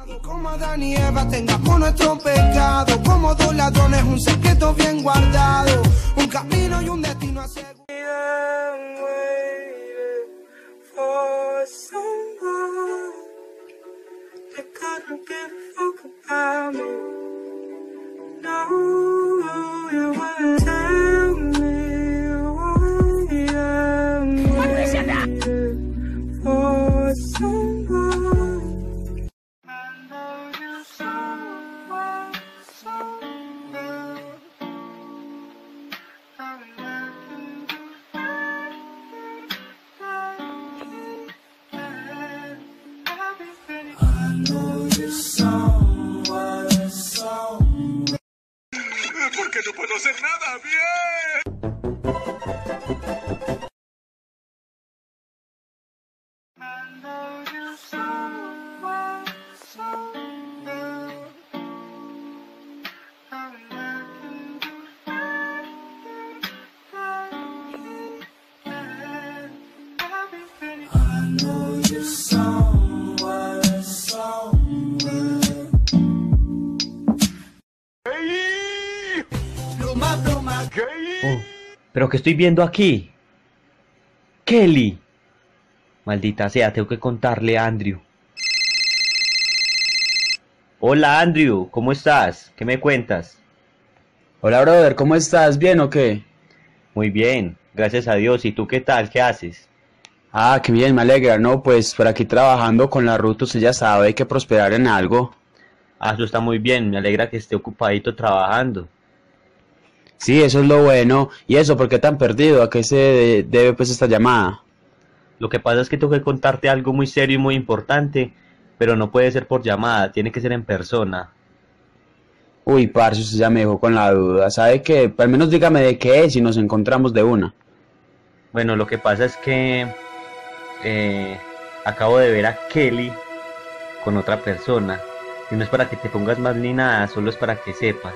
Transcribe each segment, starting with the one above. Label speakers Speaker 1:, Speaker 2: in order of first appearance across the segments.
Speaker 1: Como Adán y Eva tengamos nuestro pecado, como dos ladrones un secreto bien guardado, un camino y un destino asegurado.
Speaker 2: Porque no puedo hacer nada bien.
Speaker 3: Oh, ¿pero qué estoy viendo aquí? ¡Kelly! Maldita sea, tengo que contarle a Andrew. Hola Andrew, ¿cómo estás? ¿Qué me cuentas?
Speaker 4: Hola, brother, ¿cómo estás? ¿Bien o qué?
Speaker 3: Muy bien, gracias a Dios. ¿Y tú qué tal? ¿Qué haces?
Speaker 4: Ah, qué bien, me alegra, ¿no? Pues por aquí trabajando con la ruta, usted ya sabe, hay que prosperar en algo.
Speaker 3: Ah, eso está muy bien, me alegra que esté ocupadito trabajando.
Speaker 4: Sí, eso es lo bueno. ¿Y eso, por qué tan perdido? ¿A qué se debe pues esta llamada?
Speaker 3: Lo que pasa es que tengo que contarte algo muy serio y muy importante, pero no puede ser por llamada, tiene que ser en persona.
Speaker 4: Uy, parce, usted ya me dejó con la duda. ¿Sabe qué? Al menos dígame de qué es y nos encontramos de una.
Speaker 3: Bueno, lo que pasa es que eh, acabo de ver a Kelly con otra persona. Y no es para que te pongas mal ni nada, solo es para que sepas.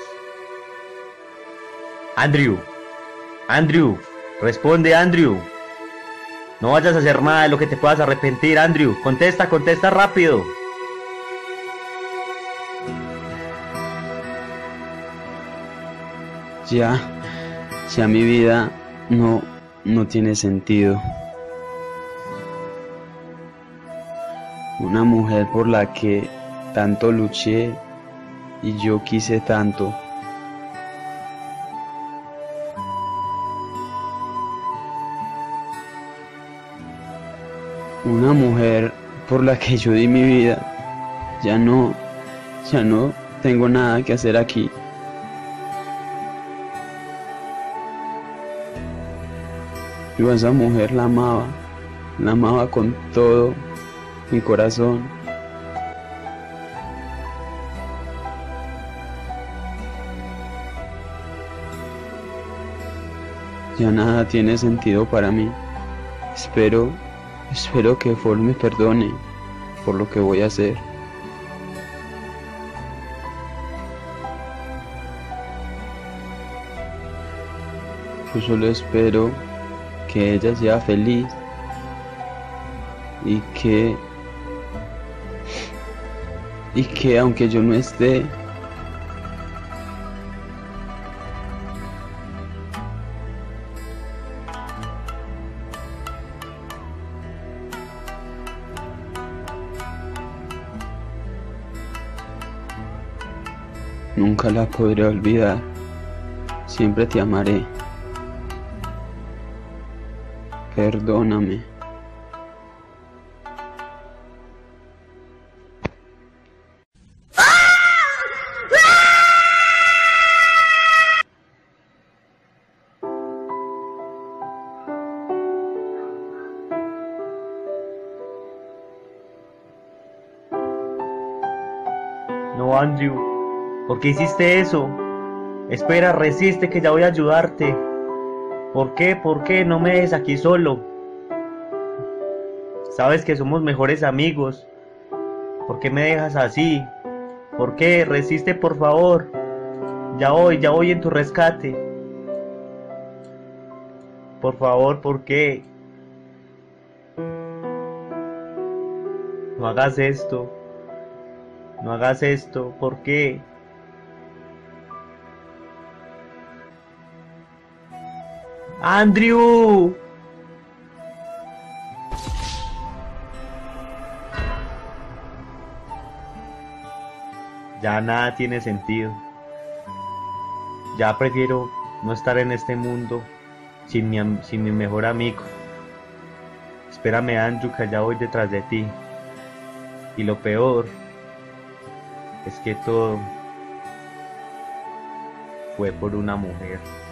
Speaker 3: Andrew, Andrew, responde Andrew. No vayas a hacer nada de lo que te puedas arrepentir, Andrew. Contesta, contesta rápido.
Speaker 4: Ya mi vida no tiene sentido. Una mujer por la que tanto luché y yo quise tanto. Una mujer por la que yo di mi vida. Ya no tengo nada que hacer aquí. Yo a esa mujer la amaba con todo mi corazón. Ya nada tiene sentido para mí. Espero que Ford me perdone por lo que voy a hacer. Yo solo espero que ella sea feliz y que aunque yo no esté, nunca la podré olvidar. Siempre te amaré. Perdóname.
Speaker 3: No, Andrew, ¿por qué hiciste eso? Espera, resiste que ya voy a ayudarte. ¿Por qué? ¿Por qué? No me dejes aquí solo. Sabes que somos mejores amigos. ¿Por qué me dejas así? ¿Por qué? Resiste, por favor. Ya voy en tu rescate. Por favor, ¿por qué? No hagas esto. No hagas esto, ¿por qué? ¡Andrew! Ya nada tiene sentido. Ya prefiero no estar en este mundo sin mi mejor amigo. Espérame, Andrew, que allá voy detrás de ti. Y lo peor es que todo fue por una mujer.